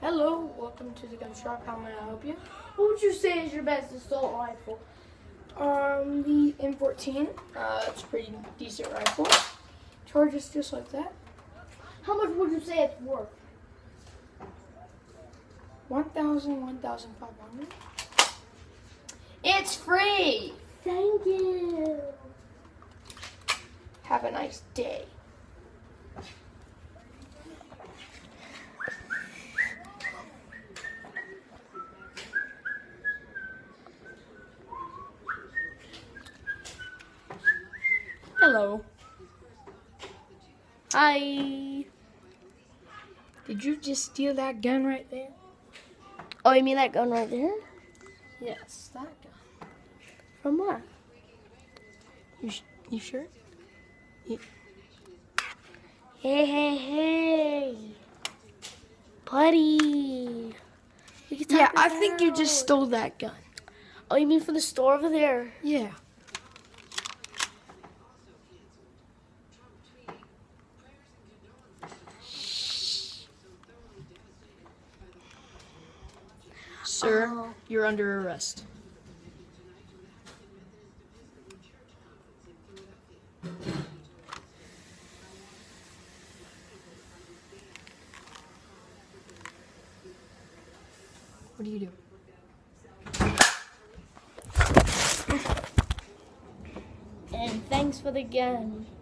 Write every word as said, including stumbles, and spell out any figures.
Hello, welcome to the gun shop. How may I help you? What would you say is your best assault rifle? Um, the M fourteen. Uh, it's a pretty decent rifle. Charges just like that. How much would you say it's worth? One thousand, one thousand five hundred. It's free. Thank you. Have a nice day. Hello. Hi. Did you just steal that gun right there? Oh, you mean that gun right there? Yes, that gun. From where? You, sh you sure? You Hey, hey, hey. Buddy. We can talk yeah, I this think you out. just stole that gun. Oh, you mean from the store over there? Yeah. Sir, Oh. you're under arrest. What do you do? And thanks for the gun.